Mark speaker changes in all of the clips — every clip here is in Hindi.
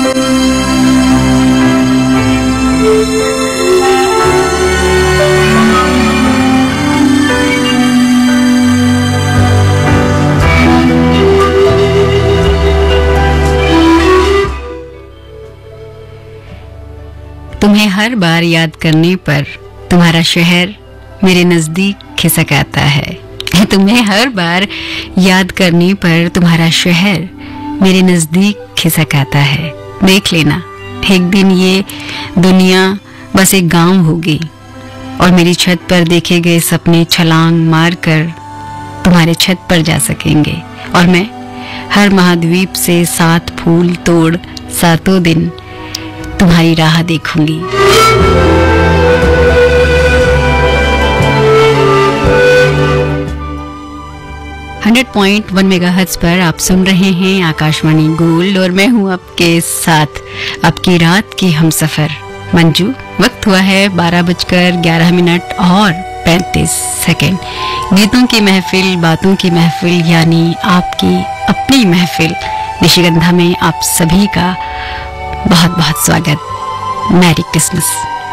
Speaker 1: तुम्हें हर बार याद करने पर तुम्हारा शहर मेरे नजदीक खिसक आता है। तुम्हें हर बार याद करने पर तुम्हारा शहर मेरे नजदीक खिसक आता है। देख लेना, एक दिन ये दुनिया बस एक गांव होगी और मेरी छत पर देखे गए सपने छलांग मारकर तुम्हारे छत पर जा सकेंगे और मैं हर महाद्वीप से 7 फूल तोड़ 7 दिन तुम्हारी राह देखूंगी। 100.1 मेगाहर्ट्ज पर आप सुन रहे हैं आकाशवाणी गोल्ड और मैं हूं आपके साथ आपकी रात की हमसफर मंजू। वक्त हुआ है 12:11 और 35 सेकेंड। गीतों की महफिल, बातों की महफिल, यानी आपकी अपनी महफिल निशिगंधा में आप सभी का बहुत बहुत स्वागत। Merry Christmas.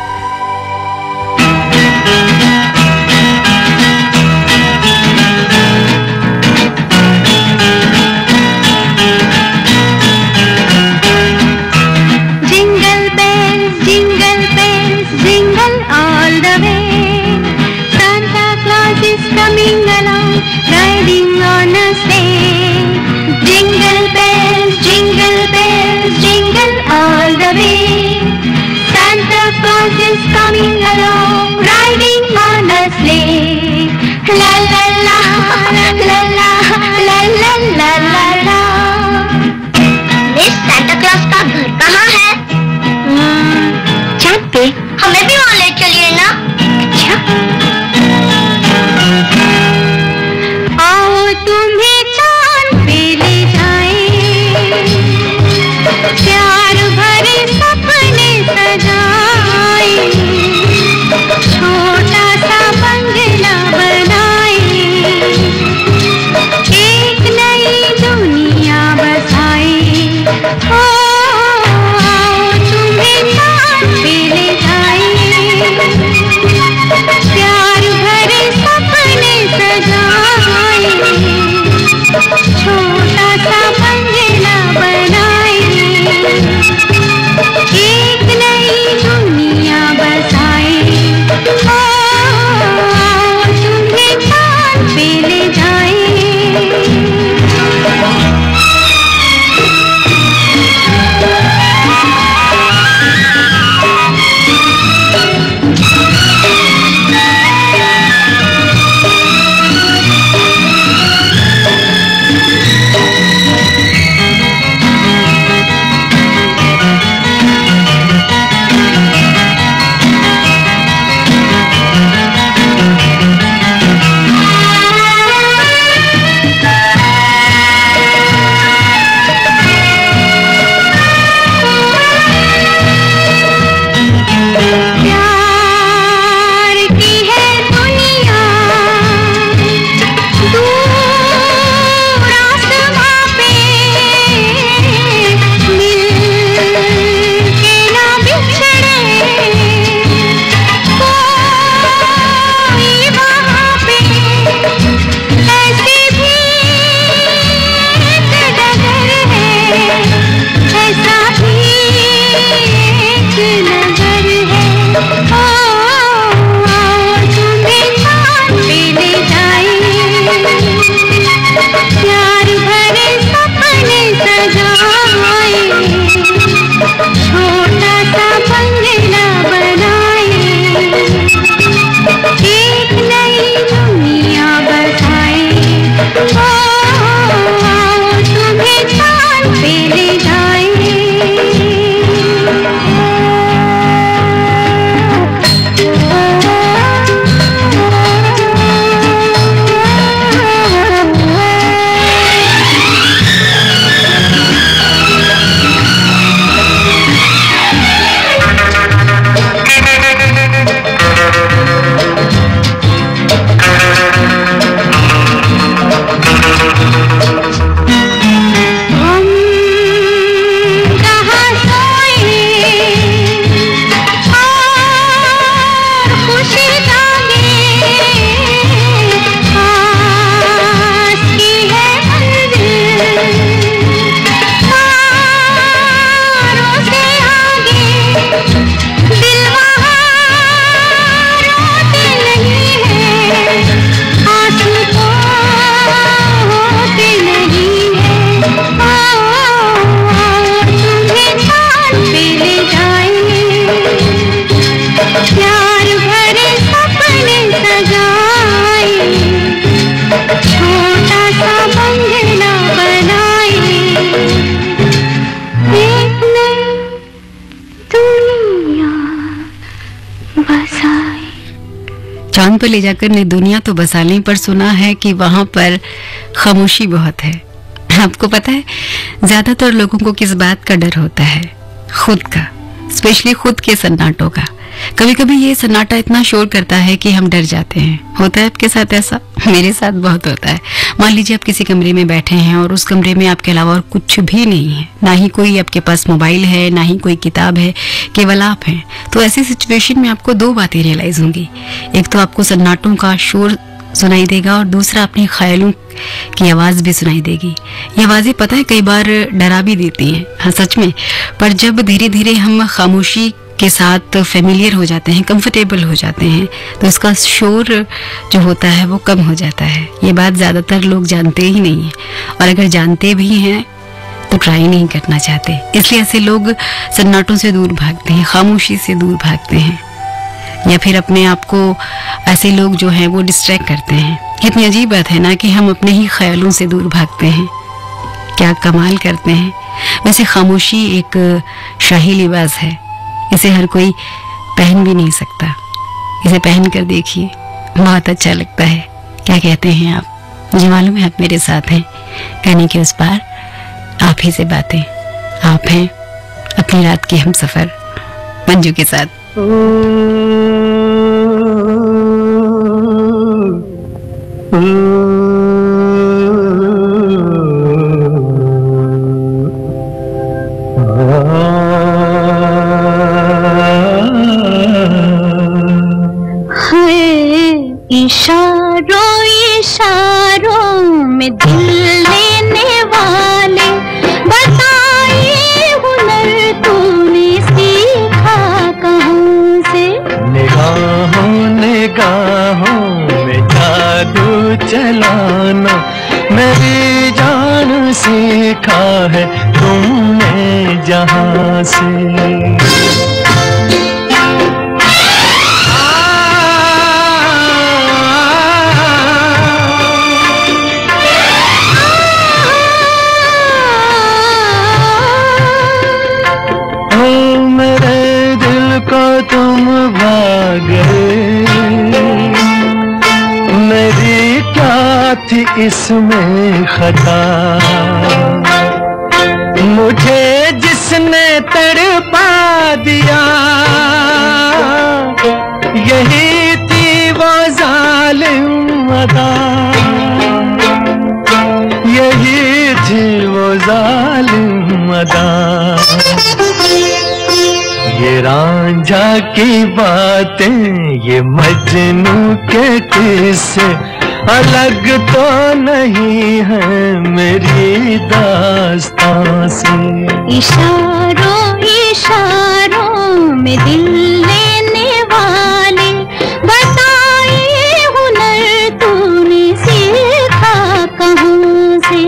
Speaker 2: हमें भी वहाँ ले चलिए ना। अच्छा, आओ तुम्हें चांद पे ले जाए, प्यार भरे सपने सजाए, छोटा सा बंगला बनाए, एक नई दुनिया बसाए। ओ
Speaker 1: चांद पर ले जाकर ने दुनिया तो बसा ली, पर सुना है कि वहां पर खामोशी बहुत है। आपको पता है ज्यादातर लोगों को किस बात का डर होता है? खुद का, स्पेशली खुद के सन्नाटों का। कभी कभी ये सन्नाटा इतना शोर करता है कि हम डर जाते हैं। होता है आपके साथ ऐसा? मेरे साथ बहुत होता है। मान लीजिए आप किसी कमरे में बैठे हैं और उस कमरे में आपके अलावा और कुछ भी नहीं है, ना ही कोई आपके पास मोबाइल है, ना ही कोई किताब है, केवल आप हैं। तो ऐसी सिचुएशन में आपको दो बातें रियलाइज होंगी। एक तो आपको सन्नाटों का शोर सुनाई देगा और दूसरा अपने ख्यालों की आवाज भी सुनाई देगी। ये आवाजें पता है कई बार डरा भी देती हैं, हाँ सच में। पर जब धीरे धीरे हम खामोशी के साथ फेमिलियर हो जाते हैं, कंफर्टेबल हो जाते हैं, तो इसका शोर जो होता है वो कम हो जाता है। ये बात ज्यादातर लोग जानते ही नहीं है, और अगर जानते भी हैं तो ट्राई नहीं करना चाहते। इसलिए ऐसे लोग सन्नाटों से दूर भागते हैं, खामोशी से दूर भागते हैं, या फिर अपने आप को ऐसे लोग जो हैं वो डिस्ट्रैक्ट करते हैं। कितनी अजीब बात है ना कि हम अपने ही ख्यालों से दूर भागते हैं। क्या कमाल करते हैं। वैसे खामोशी एक शाही लिबास है, इसे हर कोई पहन भी नहीं सकता। इसे पहन कर देखिए, बहुत अच्छा लगता है। क्या कहते हैं आप? मुझे मालूम है आप मेरे साथ हैं। कहने के उस पार आप ही से बातें। आप हैं अपनी रात के हम सफर मंजू के साथ।
Speaker 2: इशारों इशारों में दिल लेने वाले, बताइए हुनर तूने सीखा कहाँ से?
Speaker 3: निगाहों निगाहों में जादू चलाना मेरी जान सीखा है तुमने जहाँ से। तुम भागे मेरी क्या थी इसमें खता, मुझे जिसने तड़पा दिया यही थी वो जालिम अदा, यही थी वो जालिम अदा। ये रांझा की बातें, ये मजनू के किस्से अलग तो नहीं है मेरी दास्तां से।
Speaker 2: इशारों इशारों में दिल लेने वाले, बताइए हुनर तूने सीखा कहाँ से?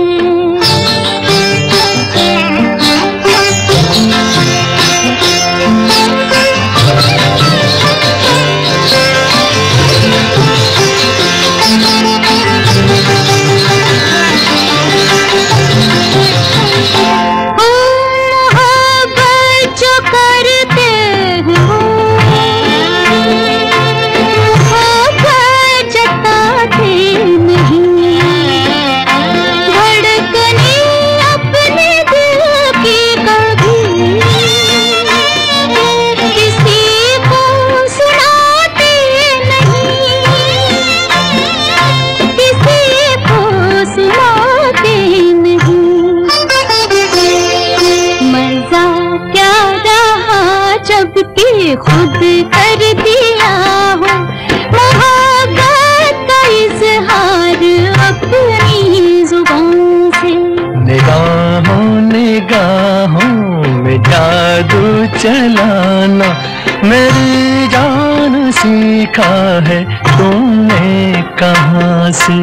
Speaker 2: खुद कर दिया हो मोहब्बत का इजहार अपनी जुबान से।
Speaker 3: निगाहों निगाहों में जादू चलाना मेरी जान सीखा है तुमने कहाँ से।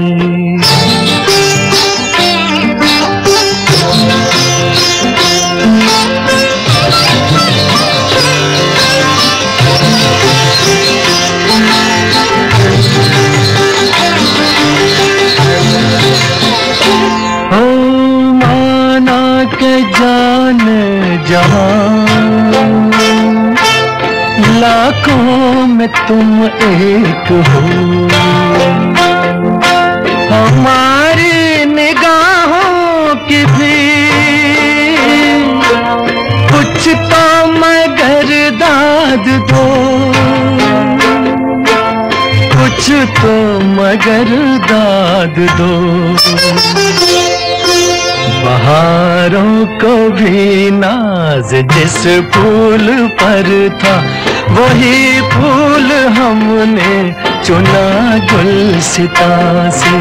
Speaker 3: जान जहां लाखों में तुम एक हो। हमारी निगाहों की भी कुछ तो मगर दाद दो, कुछ तो मगर दाद दो। बहारों को भी नाज जिस फूल पर था, वही फूल हमने चुना गुलसिता से।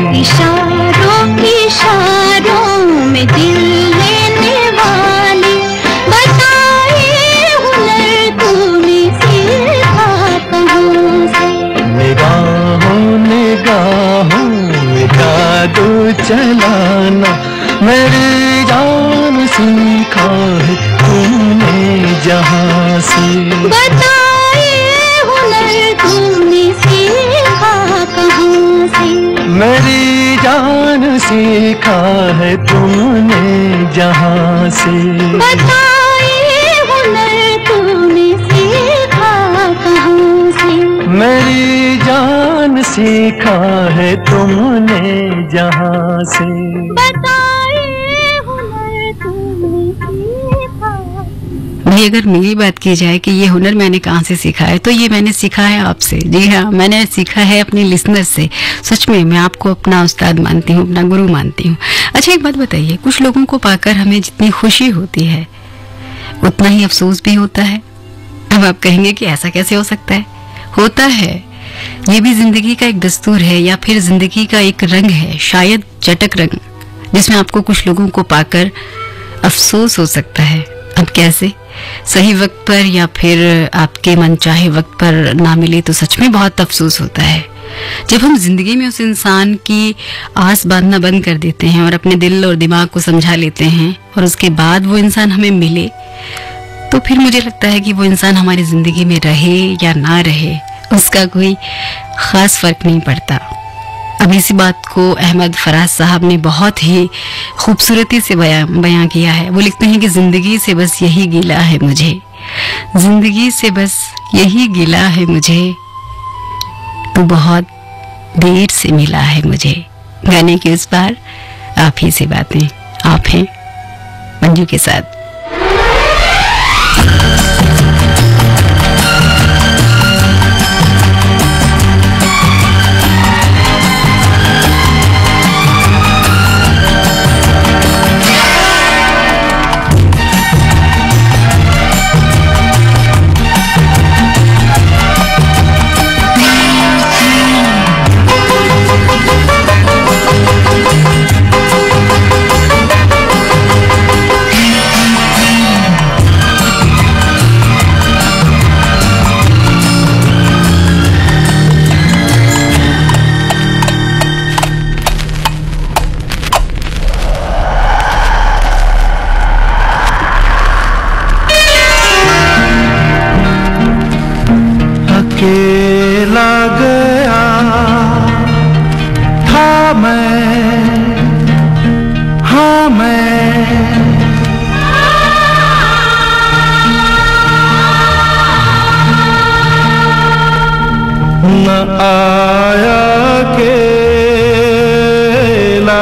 Speaker 2: इशारों में दिल लेने वाली, बताए हुनर तूने सीखा कहाँ से।
Speaker 3: निगाहों निगाहों में जादू चलाना, मेरी जान सीखा है तुमने जहाँ से।
Speaker 2: बताए हुनर तूने सीखा कहाँ से।
Speaker 3: मेरी जान सीखा है तुमने जहाँ से।
Speaker 2: बताए हुनर तूने सीखा कहाँ से।
Speaker 3: मेरी जान सीखा है तुमने जहाँ से।
Speaker 1: भाई अगर मेरी बात की जाए कि ये हुनर मैंने कहाँ से सीखा है, तो ये मैंने सीखा है आपसे। जी हाँ, मैंने सीखा है अपने लिसनर से। सच में मैं आपको अपना उस्ताद मानती हूँ, अपना गुरु मानती हूँ। अच्छा एक बात बताइए, कुछ लोगों को पाकर हमें जितनी खुशी होती है उतना ही अफसोस भी होता है। अब आप कहेंगे कि ऐसा कैसे हो सकता है? होता है, ये भी जिंदगी का एक दस्तूर है, या फिर जिंदगी का एक रंग है, शायद चटक रंग, जिसमें आपको कुछ लोगों को पाकर अफसोस हो सकता है। अब कैसे? सही वक्त पर या फिर आपके मनचाहे वक्त पर ना मिले तो सच में बहुत अफसोस होता है। जब हम जिंदगी में उस इंसान की आस बांधना बंद कर देते हैं और अपने दिल और दिमाग को समझा लेते हैं, और उसके बाद वो इंसान हमें मिले, तो फिर मुझे लगता है कि वो इंसान हमारी जिंदगी में रहे या ना रहे, उसका कोई खास फर्क नहीं पड़ता। अब इसी बात को अहमद फराज साहब ने बहुत ही खूबसूरती से बयां किया है। वो लिखते हैं कि जिंदगी से बस यही गिला है मुझे, जिंदगी से बस यही गिला है मुझे, तो बहुत देर से मिला है मुझे। गाने के उस पार आप ही से बातें, आप हैं मंजू के साथ।
Speaker 3: अकेला गया था मैं, हाँ मैं, न आया अकेला,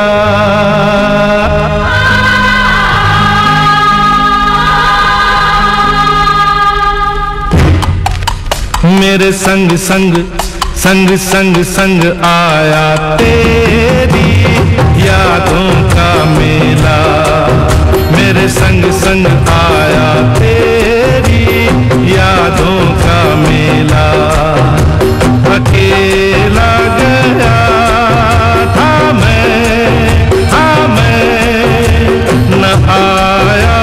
Speaker 3: मेरे संग संग संग संग संग आया तेरी यादों का मेला, मेरे संग संग आया तेरी यादों का मेला। अकेला गया था मैं, हाँ मैं, न आया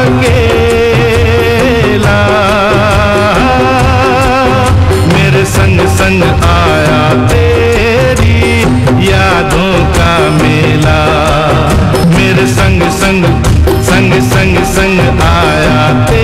Speaker 3: अकेला, मेरे संग संग आया तेरी यादों का मेला, मेरे संग संग संग संग संग आया तेरी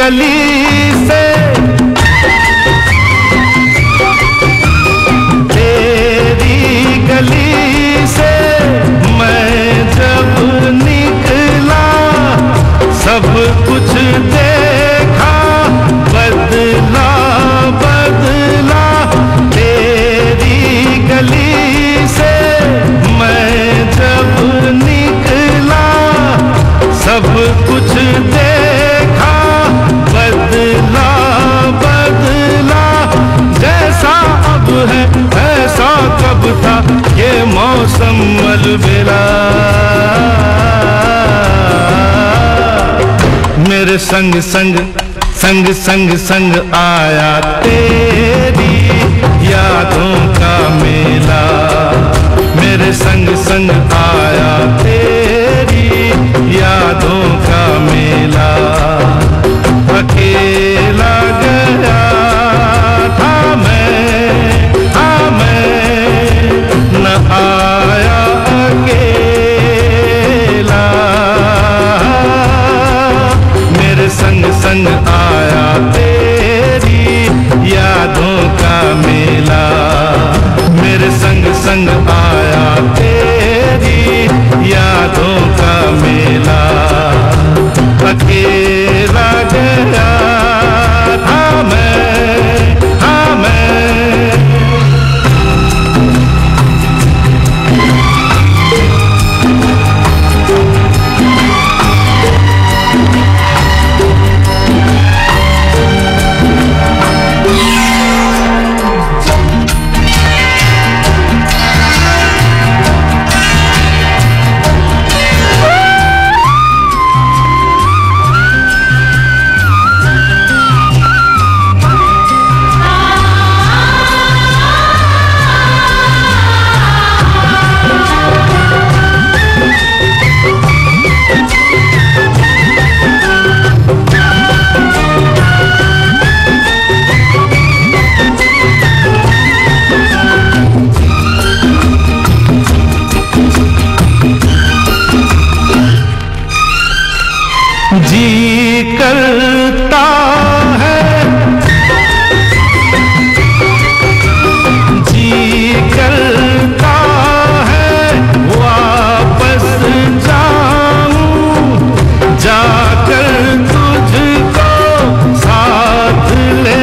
Speaker 3: गली से, तेरी गली से मैं जब निकला, सब कुछ देखा, बदला बदला। तेरी गली से मैं जब निकला, सब कुछ देखा, बदला बदला। जैसा अब है ऐसा कब था, ये मौसम अलबेला। मेरे संग संग संग संग संग आया तेरी यादों का मेला। मेरे संग संग आया तेरी यादों का मेला। अकेला गया था मैं न आया अकेला। मेरे संग संग आया तेरी यादों का मेला। मेरे संग संग आया तेरी यादों का मेला। अकेला गया था मैं जी करता है, जी करता है वापस जाऊं, जाकर तुझको साथ ले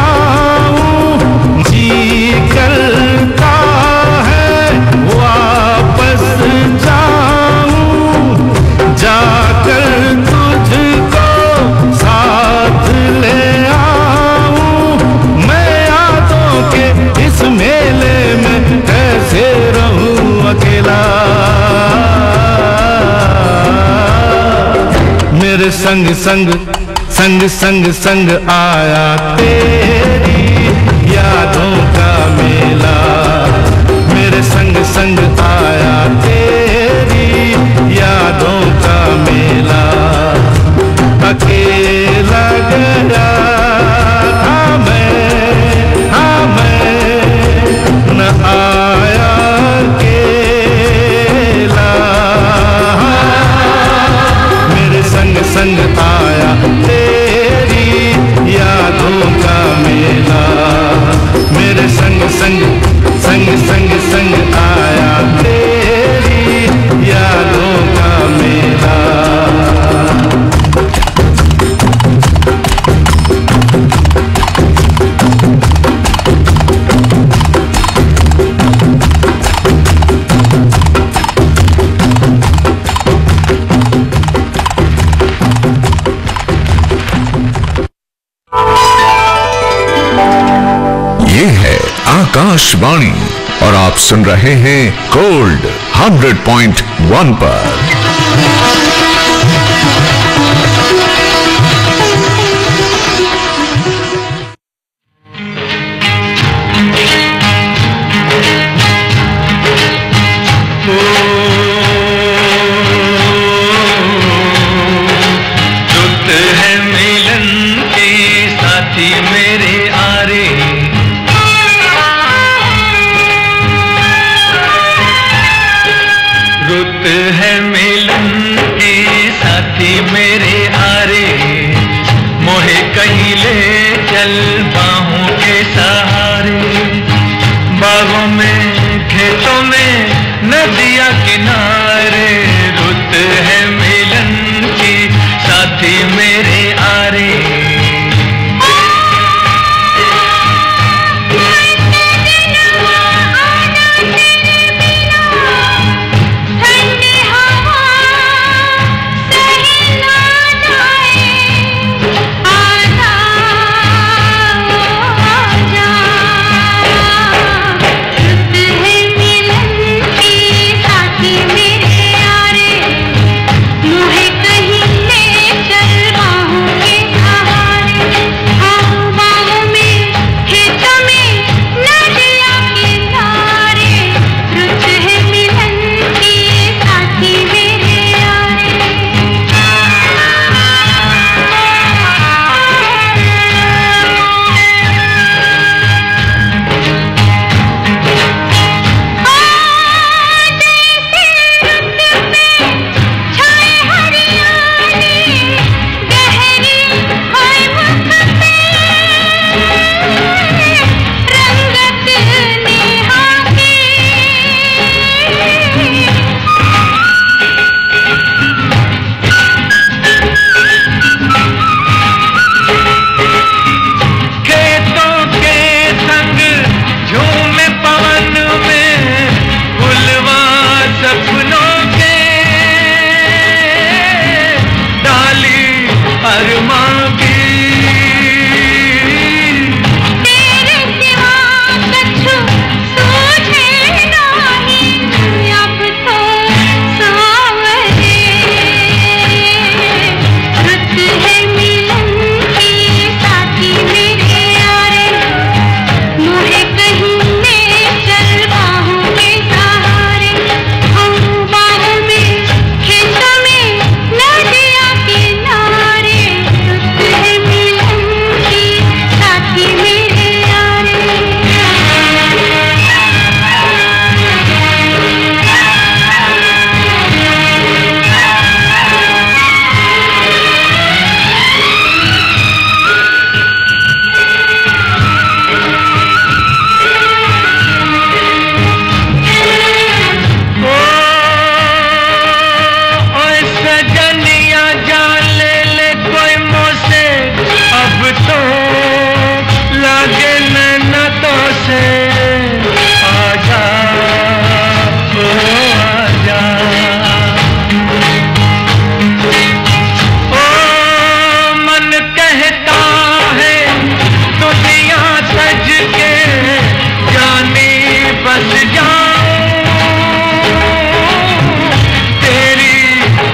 Speaker 3: आऊं। जी करता है वापस जाऊं, जाकर तुझको साथ ले आऊं। मैं यादों के इस मेले में कैसे रहूं अकेला। मेरे संग संग संग संग संग आया तेरी यादों का मेला। मेरे संग संग आया तेरी यादों का मेला। अकेला गया था मैं न आया अकेला। मेरे संग संग आया तेरी यादों का मेला। मेरे संग संग संग संग संग आया तेरी यादों का मेला।
Speaker 4: ये है आकाशवाणी और आप सुन रहे हैं गोल्ड 100.1 पर।
Speaker 3: मेरे आरे रुत है मेरे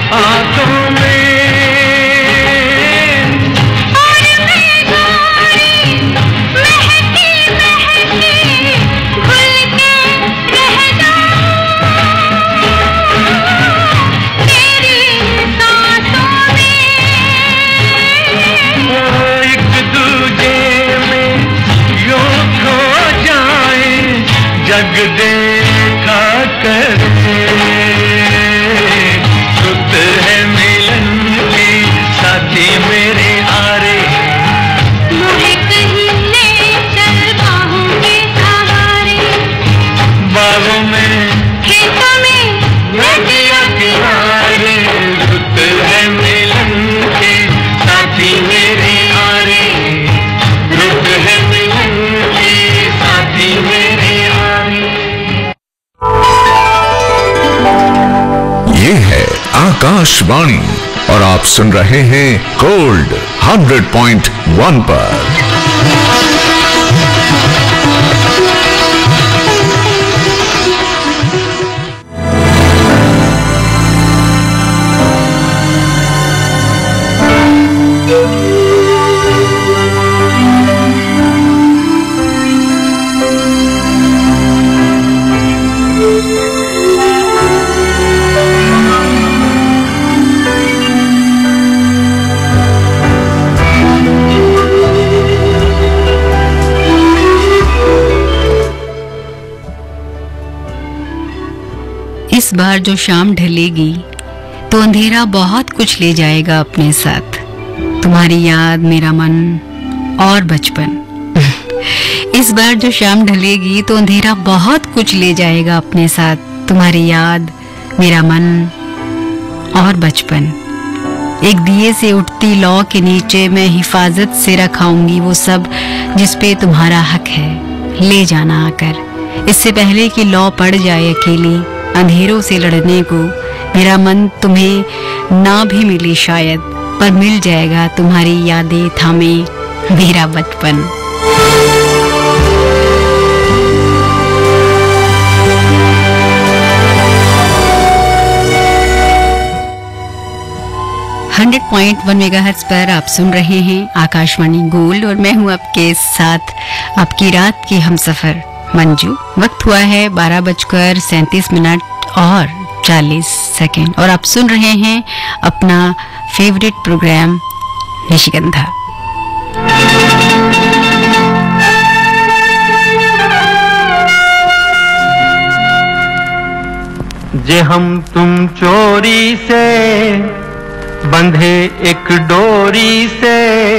Speaker 3: आंखों में
Speaker 2: और मैं गोरी महकी महकी घुल के रह जाऊं तेरी सांसों में।
Speaker 3: एक दूजे में यूं खो जाए जग देखा करते रुत है मिलन की साथी मेरे आरे
Speaker 2: मुझे कहीं ले चल बाहों के सहारे
Speaker 3: बागों में
Speaker 2: खेतों में
Speaker 3: नदिया किनारे रुत है मिलन की साथी मेरे आरे रुत है मिलन की साथी मेरे आरे।
Speaker 4: ये है आकाशवाणी और आप सुन रहे हैं गोल्ड 100.1 पर।
Speaker 1: इस बार जो शाम ढलेगी तो अंधेरा बहुत कुछ ले जाएगा अपने साथ, तुम्हारी याद, मेरा मन और बचपन। इस बार जो शाम ढलेगी तो अंधेरा बहुत कुछ ले जाएगा अपने साथ, तुम्हारी याद, मेरा मन और बचपन। एक दिए से उठती लौ के नीचे मैं हिफाजत से रखाऊंगी वो सब जिस पे तुम्हारा हक है, ले जाना आकर। इससे पहले कि लौ पड़ जाए अकेली अंधेरों से लड़ने को, मेरा मन तुम्हें ना भी मिली शायद, पर मिल जाएगा तुम्हारी यादें थामे मेरा बचपन। मेगाहर्ट्ज पर आप सुन रहे हैं आकाशवाणी गोल्ड और मैं हूं आपके साथ आपकी रात की हमसफर मंजू। वक्त हुआ है 12:37 और 40 और आप सुन रहे हैं अपना फेवरेट प्रोग्राम निशिगंधा।
Speaker 3: जे हम तुम चोरी से बंधे एक डोरी से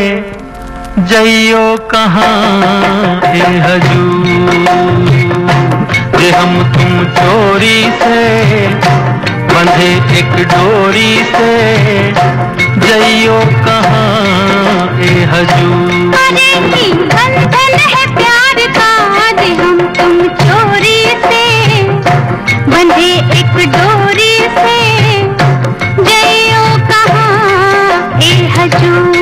Speaker 3: जइयो कहाँ ए हजूर। जे हम तुम चोरी से बंधे एक डोरी से जइयो कहाँ ए हजूर।
Speaker 2: अरे की बंधन है प्यार का, जे हम तुम चोरी से बंधे एक डोरी से जइयो कहाँ ए हजूर।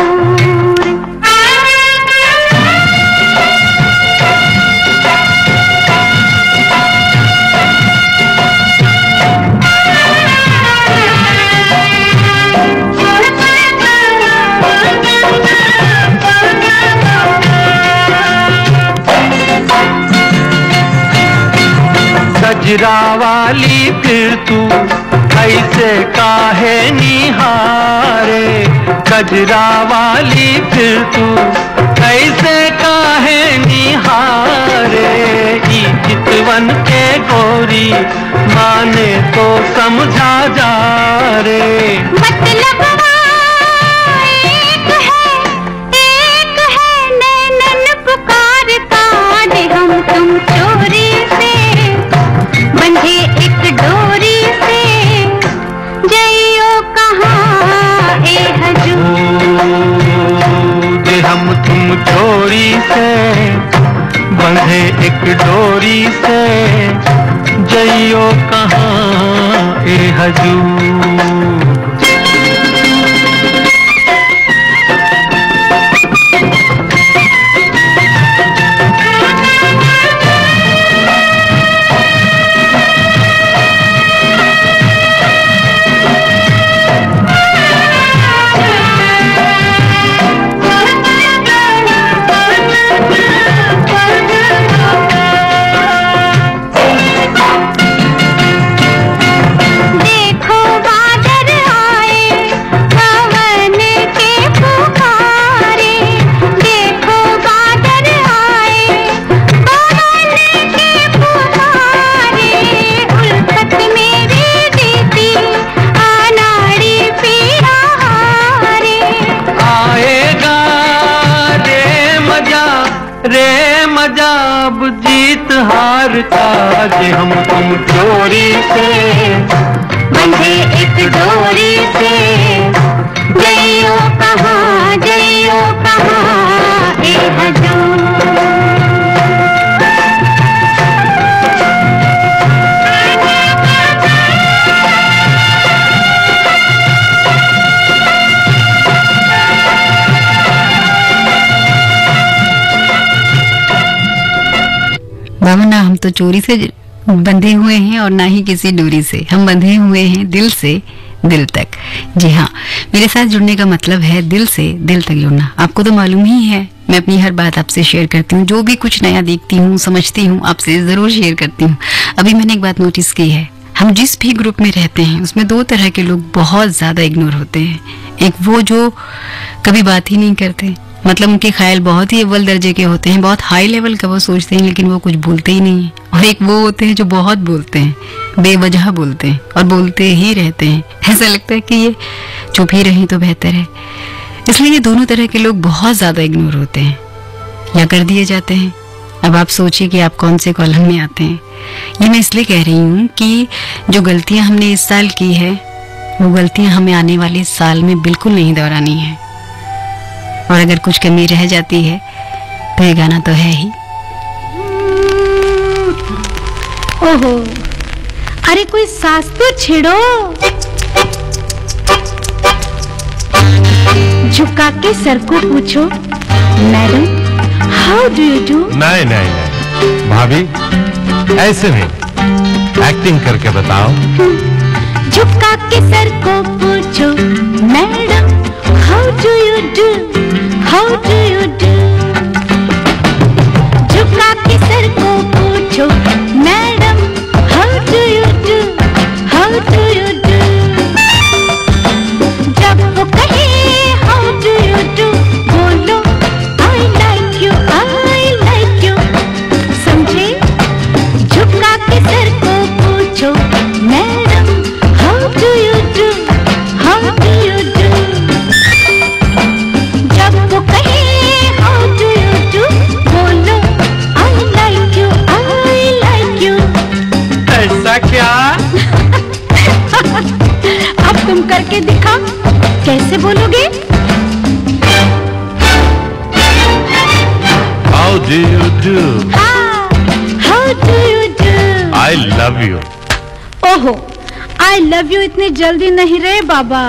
Speaker 3: गजरा वाली फिर तू ऐसे काहे निहारे। गजरा वाली फिर तू ऐसे काहे निहारे। ई चितवन के गोरी माने तो समझा जा रे।
Speaker 2: मतलब एक है नैनन पुकारता, जे हम तुम चोरी से बंधे एक डोरी से जइयो कहाँ ए हजूर।
Speaker 3: जे हम तुम चोरी से बंधे एक डोरी से जइयो कहाँ ए हजूर। टूटता कि हम तुम चोरी से
Speaker 2: बंधे एक डोरी से। जइयो कहाँ ए हजूर।
Speaker 1: बाबा ना हम तो चोरी से बंधे हुए हैं और ना ही किसी डोरी से, हम बंधे हुए हैं दिल से दिल तक। जी हाँ, मेरे साथ जुड़ने का मतलब है दिल से दिल तक जुड़ना। आपको तो मालूम ही है, मैं अपनी हर बात आपसे शेयर करती हूँ, जो भी कुछ नया देखती हूँ समझती हूँ आपसे जरूर शेयर करती हूँ। अभी मैंने एक बात नोटिस की है, हम जिस भी ग्रुप में रहते हैं उसमें दो तरह के लोग बहुत ज्यादा इग्नोर होते हैं। एक वो जो कभी बात ही नहीं करते, मतलब उनके ख्याल बहुत ही अव्वल दर्जे के होते हैं, बहुत हाई लेवल का वो सोचते हैं, लेकिन वो कुछ बोलते ही नहीं है। और एक वो होते हैं जो बहुत बोलते हैं, बेवजह बोलते हैं और बोलते ही रहते हैं। ऐसा लगता है कि ये चुप ही रही तो बेहतर है। इसलिए ये दोनों तरह के लोग बहुत ज्यादा इग्नोर होते हैं या कर दिए जाते हैं। अब आप सोचिए कि आप कौन से कॉलम में आते हैं। ये मैं इसलिए कह रही हूँ कि जो गलतियां हमने इस साल की है वो गलतियां हमें आने वाले साल में बिल्कुल नहीं दोहरानी है। और अगर कुछ कमी रह जाती है तो ये गाना तो है ही।
Speaker 5: ओहो, अरे कोई सांस तो छेड़ो। झुका के सर को पूछो, madam how do you do.
Speaker 6: नहीं नहीं नहीं भाभी, ऐसे नहीं, एक्टिंग करके बताओ।
Speaker 5: झुका के सर को पूछो, madam how do you do, how do you do. झुका के सर को पूछो, madam how do you do, how do you do. जब वो कहे हाउ डू यू डू, बोलो I like you, I like you. समझे? झुका के सर को पूछो, madam how do you do, how do you do. जब वो कहे हाउ डू यू डू, बोलो I like you, I like you.
Speaker 3: ऐसा क्या?
Speaker 5: अब तुम करके दिखा, कैसे बोलोगे?
Speaker 6: How do you do.
Speaker 5: हाँ, how do you do.
Speaker 6: I love you.
Speaker 5: ओहो, आई लव यू इतनी जल्दी नहीं रे बाबा।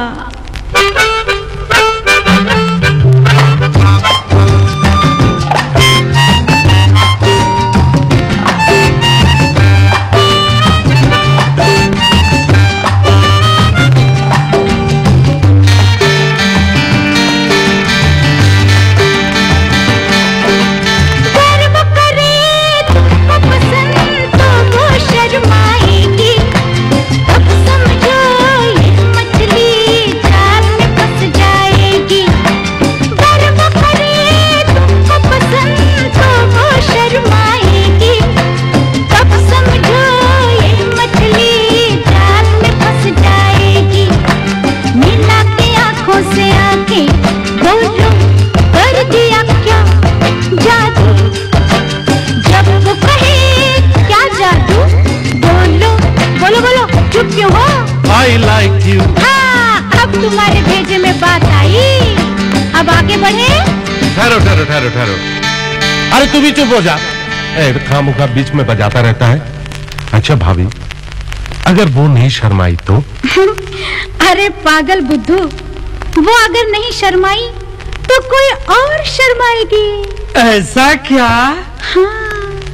Speaker 5: गर्व करे तुमको पसंद तो वो शर्माएगी, तब समझो ये मछली जाल में फंस जाएगी। गर्व करे तुमको पसंद तो वो शर्माएगी, तब समझो ये मछली जाल में फंस जाएगी। मिला के आंखों से आंखें, बोलो कर दिया क्या जादू। जब वो कहे क्या जादू, बोलो बोलो बोलो, चुप क्यों हो?
Speaker 6: I like you.
Speaker 5: हाँ, अब तुम्हारे भेजे में बात आई। अब आगे बढ़े।
Speaker 6: ठहरो ठहरो ठहरो ठहरो, अरे तू भी चुप हो जा। खामुखा बीच में बजाता रहता है। अच्छा भाभी, अगर वो नहीं शर्माई तो?
Speaker 5: अरे पागल बुद्धू, वो अगर नहीं शर्माई तो कोई और शर्माएगी।
Speaker 3: ऐसा क्या?
Speaker 5: हाँ।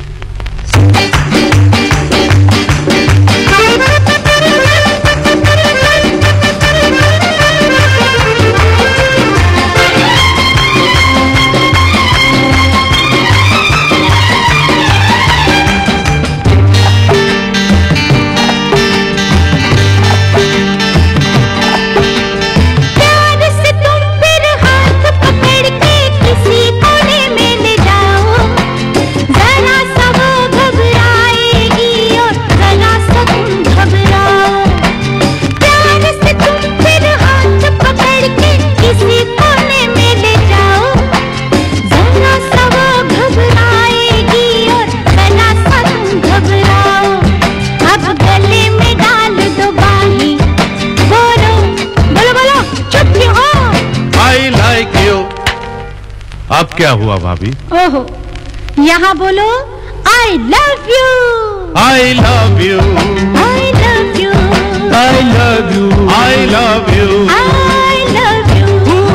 Speaker 5: प्यार से तुम फिर हाथ पकड़ के किसी कोने में ले जाओ।
Speaker 6: क्या हुआ भाभी?
Speaker 5: ओहो, यहाँ बोलो I love you.
Speaker 6: I love you.
Speaker 5: I love you.
Speaker 6: I love you. I love you.
Speaker 5: I love you.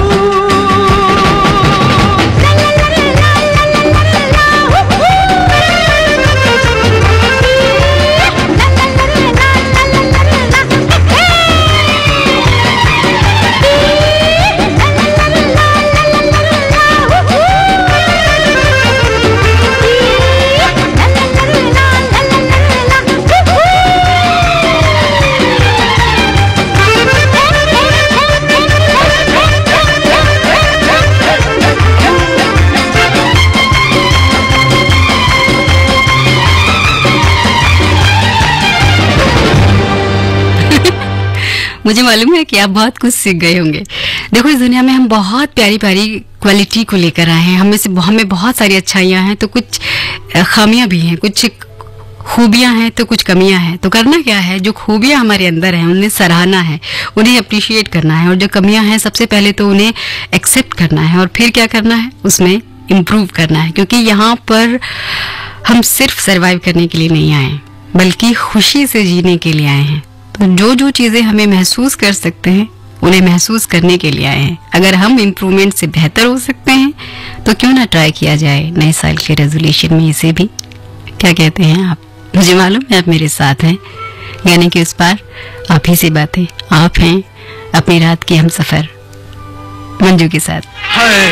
Speaker 1: मुझे मालूम है कि आप बहुत कुछ सीख गए होंगे। देखो, इस दुनिया में हम बहुत प्यारी प्यारी क्वालिटी को लेकर आए हैं। हमें बहुत सारी अच्छाइयाँ हैं तो कुछ खामियां भी हैं, कुछ खूबियां हैं तो कुछ कमियां हैं। तो करना क्या है, जो खूबियां हमारे अंदर हैं उन्हें सराहना है, उन्हें अप्रिशिएट करना है, और जो कमियां हैं सबसे पहले तो उन्हें एक्सेप्ट करना है, और फिर क्या करना है, उसमें इम्प्रूव करना है। क्योंकि यहाँ पर हम सिर्फ सर्वाइव करने के लिए नहीं आए, बल्कि खुशी से जीने के लिए आए हैं। तो जो जो चीजें हमें महसूस कर सकते हैं उन्हें महसूस करने के लिए आए हैं। अगर हम इम्प्रूवमेंट से बेहतर हो सकते हैं तो क्यों ना ट्राई किया जाए नए साल के रेजोल्यूशन में इसे भी। क्या कहते हैं आप? मुझे मालूम है आप मेरे साथ हैं। गाने के उस पार आप ही से बातें, आप हैं अपनी रात की हम सफर मंजू के साथ।
Speaker 3: है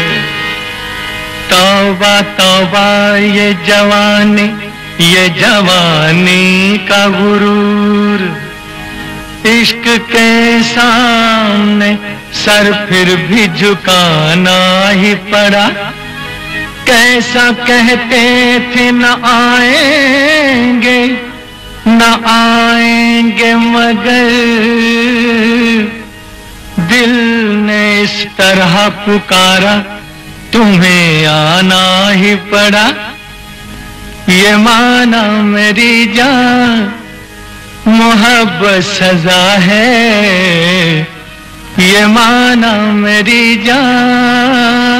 Speaker 3: तौबा तौबा ये जवानी का गुरूर, इश्क के सामने सर फिर भी झुकाना ही पड़ा। कैसा कहते थे न आएंगे मगर दिल ने इस तरह पुकारा, तुम्हें आना ही पड़ा। ये माना मेरी जान मोहब्बत सजा है, ये माना मेरी जान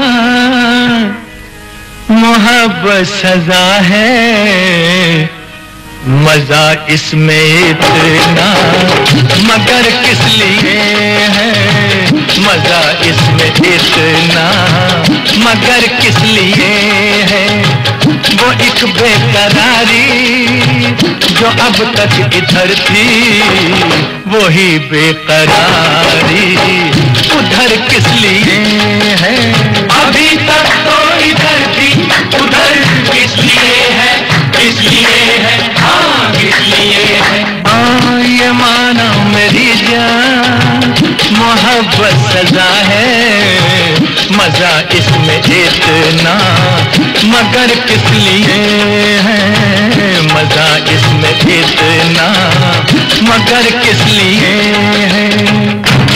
Speaker 3: मोहब्बत सजा है। मजा इसमें इतना मगर किस लिए है, मजा इसमें इतना मगर किस लिए है। वो एक बेकरारी जो अब तक इधर थी, वही बेकरारी उधर किस लिए है। अभी तक तो इधर थी, उधर किस लिए है, किस लिए है, हाँ किस लिए है। हाँ ये माना मेरी जान मोहब्बत सजा है, मजा इसमें इतना मगर किस लिए है। मजा इसमें इतना मगर किस लिए है।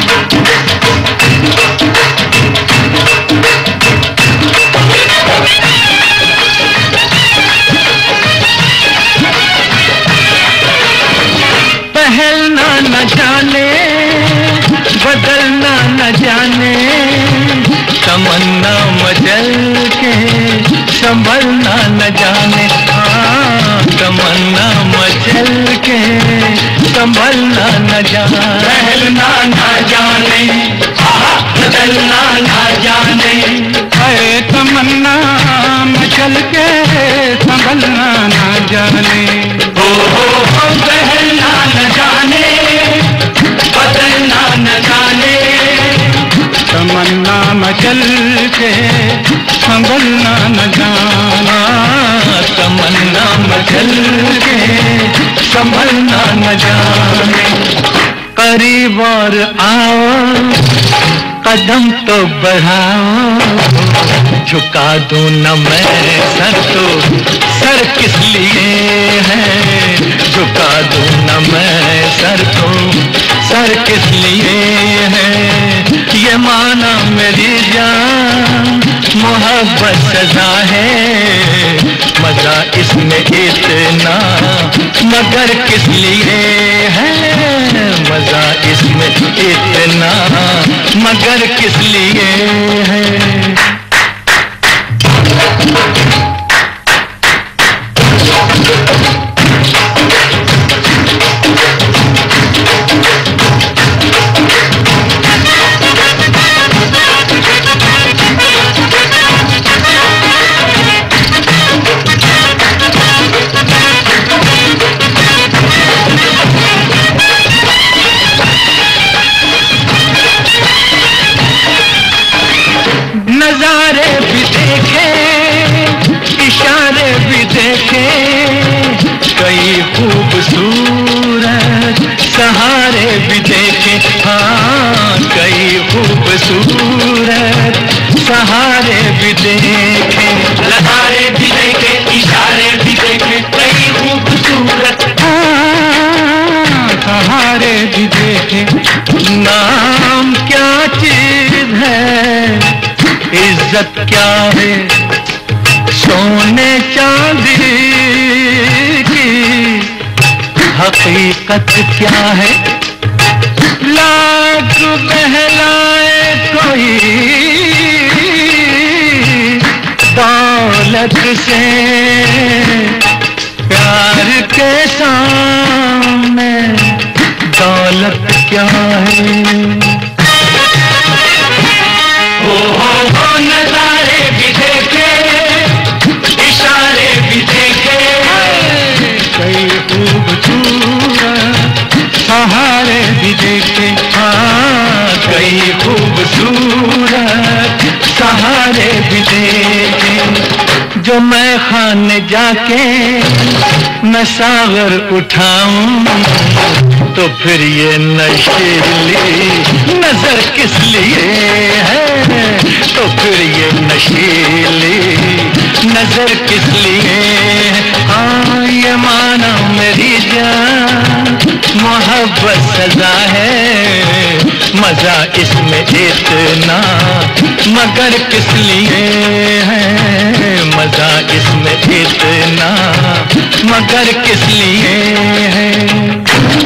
Speaker 3: पहलना न जाने बदलना न जाने, तमन्ना मचल के संभलना न जाने। हाँ तमन्ना मचल के संभलना न जाने। पहलना न जाने बदलना न जाने, अरे तमन्ना मचल के संभलना न जाने। हो पहलना न जाने बदलना न जाने, तमन्ना मचल के संभलना न जाना। तमन्ना मचल के संभलना न जाने। करीब और आओ कदम तो बढ़ाओ, झुका दूं न मैं सर तो सर किस लिए है। झुका दूं न मैं सर तो सर किस लिए है। ये माना मेरी जान मोहब्बत सजा है, मजा इसमें इतना मगर किस लिए है। मजा इसमें इतना मगर किस लिए है। खूबसूरत सहारे भी देखे, नजारे भी देखे, इशारे भी देखे, कई खूबसूरत सहारे भी देखे। नाम क्या चीज है, इज्जत क्या है, सोने चांदी की हकीकत क्या है। लाख बहलाए कोई दौलत से, प्यार के सामने दौलत क्या है। हो नजारे भी देखे, इशारे भी देखे, कई खूबसूरत सहारे भी देखे। हाँ, कई खूबसूरत सहारे भी देखे। जो मैं खाने जाके मैं सागर उठाऊं, तो फिर ये नशीली नजर किस लिए है, तो फिर ये नशीली नजर किस लिए। हाँ, ये माना मेरी जान मोहब्बत सजा है, मजा इसमें इतना मगर किस लिए है, मजा इसमें इतना मगर किस लिए है।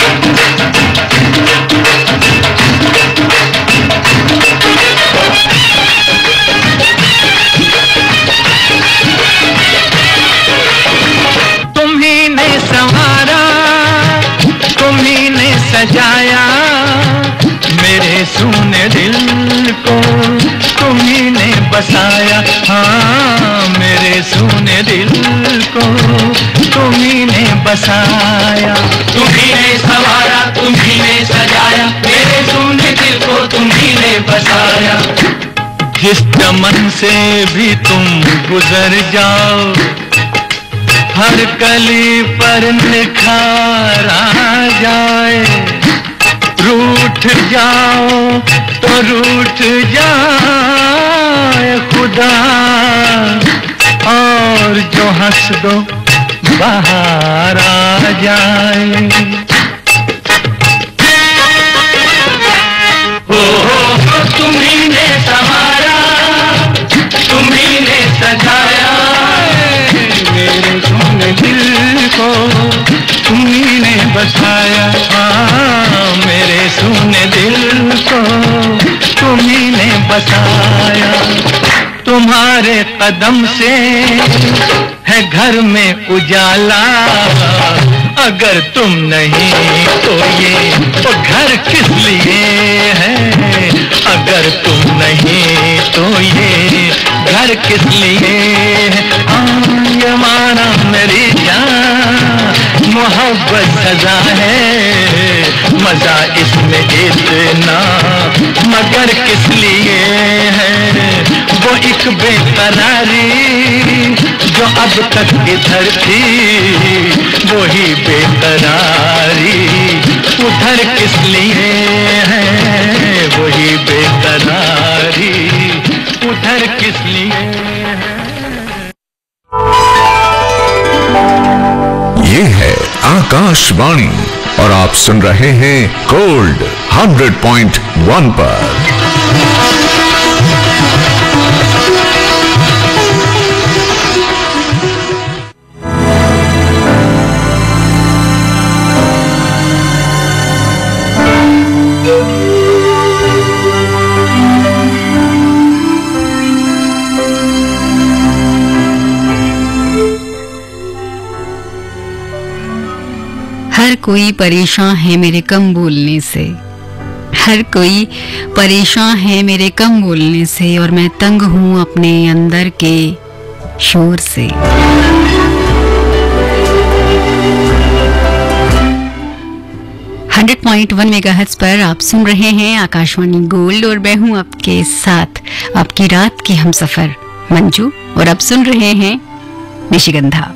Speaker 3: तुम्ही ने संवारा, तुम्ही ने सजाया मेरे सूने दिल को, तुम्ही ने बसाया। हाँ, मेरे सूने दिल को तुम्ही ने बसाया। तुम्ही ने संवारा, तुम्ही ने सजाया मेरे सूने दिल को, तुम्ही ने बसाया। जिस चमन से भी तुम गुजर जाओ, हर कली पर निखार आ जाए। रूठ जाओ तो रूठ जाए खुदा, और जो हंस दो बाहर आ जाए। हो तुम्ही ने संवारा, तुम्ही ने सजाया मेरे सोने दिल को, तुम्ही ने बसाया। हाँ, मेरे सोने दिल को तुम्ही ने बसाया। तुम्हारे कदम से है घर में उजाला, अगर तुम नहीं तो ये तो घर किस लिए है, अगर तुम नहीं तो ये घर किस लिए है। ये माना मेरी जान मोहब्बत सजा है, मजा इसमें इतना मगर किस लिए है। वो एक बेकरारी जो अब तक इधर थी, वही बेकरारी उधर किस लिए है, वही बेकरारी उधर किस लिए है।
Speaker 4: ये है आकाशवाणी और आप सुन रहे हैं गोल्ड 100.1 पर।
Speaker 1: हर कोई परेशान है मेरे कम बोलने से, हर कोई परेशान है मेरे कम बोलने से, और मैं तंग हूं अपने अंदर के शोर से। 100.1 मेगाहर्ट्ज पर आप सुन रहे हैं आकाशवाणी गोल्ड, और मैं हूं आपके साथ आपकी रात की हमसफर मंजू, और आप सुन रहे हैं निशिगंधा।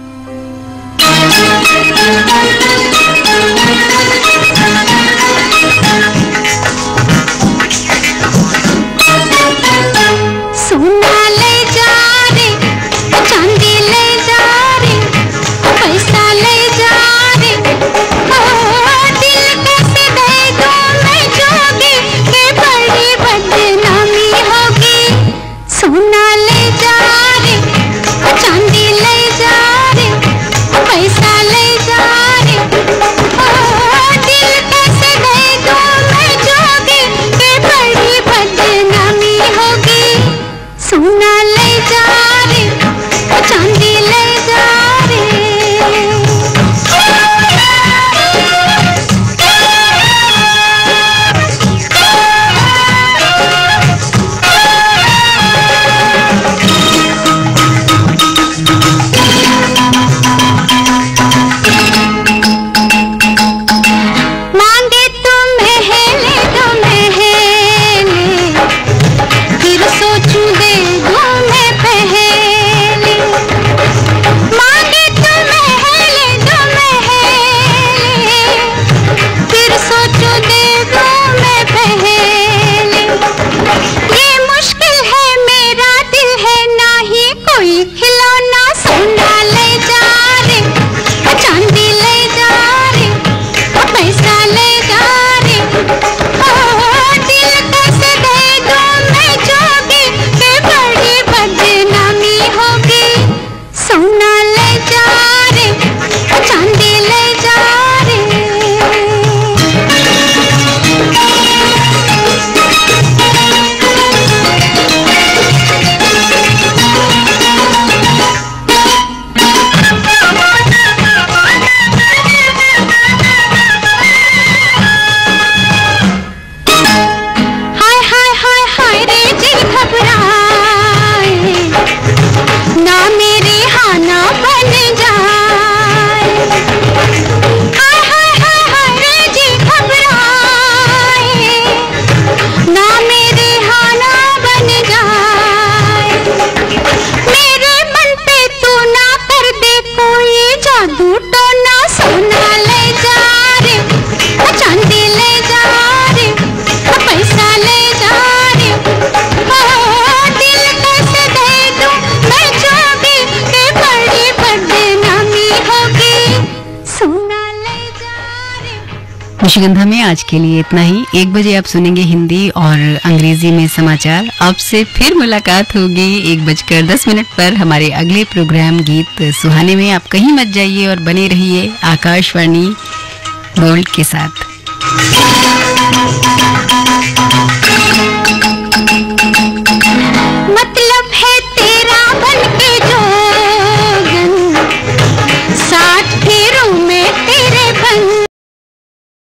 Speaker 1: निशिगंधा में आज के लिए इतना ही। 1 बजे आप सुनेंगे हिंदी और अंग्रेजी में समाचार। अब से फिर मुलाकात होगी 1:10 पर हमारे अगले प्रोग्राम गीत सुहाने में। आप कहीं मत जाइए और बने रहिए आकाशवाणी गोल्ड के साथ।